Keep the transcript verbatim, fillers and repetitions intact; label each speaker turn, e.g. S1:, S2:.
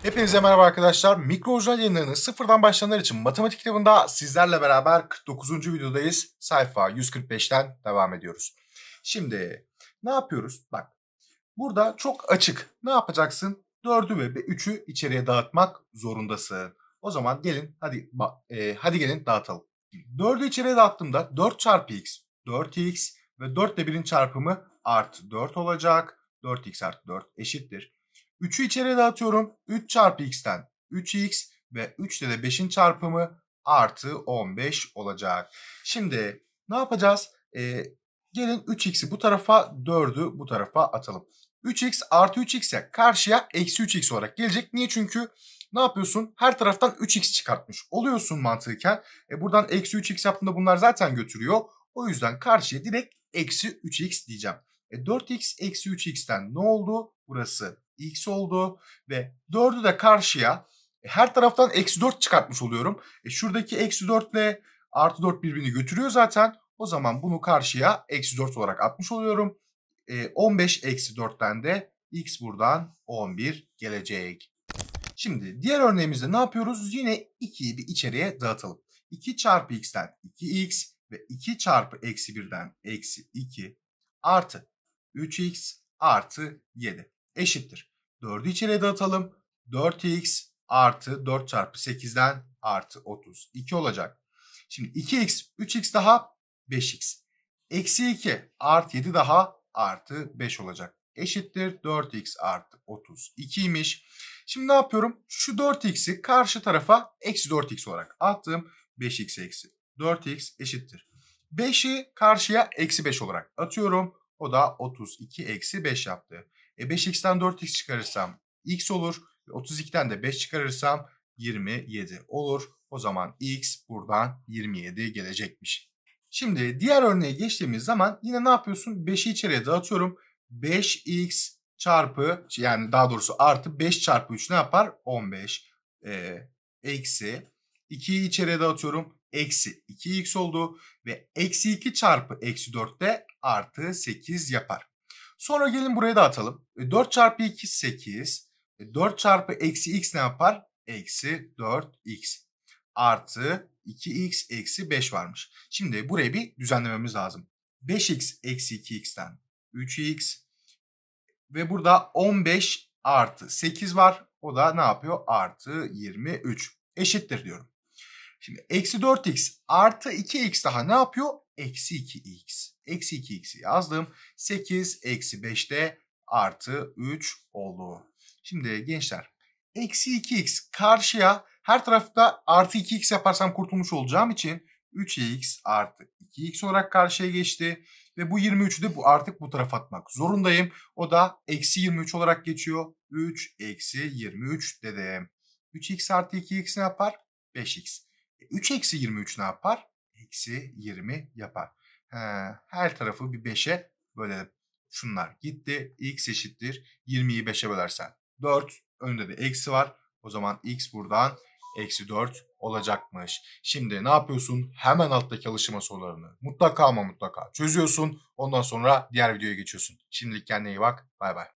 S1: Hepinize merhaba arkadaşlar. Mikro orijinal yayınlarının sıfırdan başlayanlar için matematik kitabında sizlerle beraber kırk dokuzuncu videodayız. Sayfa yüz kırk beşten devam ediyoruz. Şimdi ne yapıyoruz? Bak burada çok açık. Ne yapacaksın? dördü ve üçü içeriye dağıtmak zorundasın. O zaman gelin hadi e, hadi gelin dağıtalım. dördü içeriye dağıttığımda dört çarpı x dört x ve dört ile birin çarpımı artı dört olacak. dört x artı dört eşittir. üçü içeriye dağıtıyorum. üç çarpı x'ten üç x ve üç ile de beşin çarpımı artı on beş olacak. Şimdi ne yapacağız? Ee, gelin üç x'i bu tarafa, dördü bu tarafa atalım. üç x artı üç x'e karşıya eksi üç x olarak gelecek. Niye? Çünkü ne yapıyorsun? Her taraftan üç x çıkartmış oluyorsun mantıken. E buradan eksi üç x yaptığında bunlar zaten götürüyor. O yüzden karşıya direkt eksi üç x diyeceğim. E dört x eksi üç x'ten ne oldu? Burası x oldu ve dördü de karşıya e, her taraftan eksi dört çıkartmış oluyorum. E şuradaki eksi dört ile artı dört birbirini götürüyor zaten. O zaman bunu karşıya eksi dört olarak atmış oluyorum. E, on beş eksi dörtten de x buradan on bir gelecek. Şimdi diğer örneğimizde ne yapıyoruz? Yine ikiyi bir içeriye dağıtalım. iki çarpı x'ten iki x ve iki çarpı eksi birden eksi iki artı üç x artı yedi eşittir. dördü içeriye dağıtalım. dört x artı dört çarpı sekizden artı otuz iki olacak. Şimdi iki x, üç x daha beş x. Eksi iki artı yedi daha artı beş olacak. Eşittir dört x artı otuz ikiymiş. Şimdi ne yapıyorum? Şu dört x'i karşı tarafa eksi dört x olarak attım. beş x eksi dört x eşittir. beşi karşıya eksi beş olarak atıyorum. O da otuz iki eksi beş yaptı. E beş x'ten dört x çıkarırsam x olur. otuz ikiden de beş çıkarırsam yirmi yedi olur. O zaman x buradan yirmi yedi gelecekmiş. Şimdi diğer örneğe geçtiğimiz zaman yine ne yapıyorsun? beşi içeriye dağıtıyorum. beş x çarpı yani daha doğrusu artı beş çarpı üç ne yapar? on beş e, eksi ikiyi içeriye dağıtıyorum. Eksi iki x oldu ve eksi iki çarpı eksi dört de artı sekiz yapar. Sonra gelin buraya dağıtalım. E, dört çarpı iki sekiz. E, dört çarpı eksi x ne yapar? Eksi dört x artı iki x eksi beş varmış. Şimdi burayı bir düzenlememiz lazım. beş x eksi iki x'ten üç x ve burada on beş artı sekiz var. O da ne yapıyor? Artı yirmi üç eşittir diyorum. Şimdi eksi dört x artı iki x daha ne yapıyor? Eksi iki x. Eksi iki x'i yazdım. sekiz eksi beş de artı üç oldu. Şimdi gençler eksi iki x karşıya her tarafta artı iki x yaparsam kurtulmuş olacağım için üç x artı iki x olarak karşıya geçti. Ve bu yirmi üçü de bu artık bu tarafa atmak zorundayım. O da eksi yirmi üç olarak geçiyor. üç eksi yirmi üç dedim. üç x artı iki x ne yapar? beş x. üç eksi yirmi üç ne yapar? Eksi yirmi yapar. He, her tarafı bir beşe bölelim. Şunlar gitti. X eşittir. yirmiyi beşe bölersen dört. Önde de eksi var. O zaman x buradan eksi dört olacakmış. Şimdi ne yapıyorsun? Hemen alttaki alıştırma sorularını mutlaka ama mutlaka çözüyorsun. Ondan sonra diğer videoya geçiyorsun. Şimdilik kendine iyi bak. Bay bay.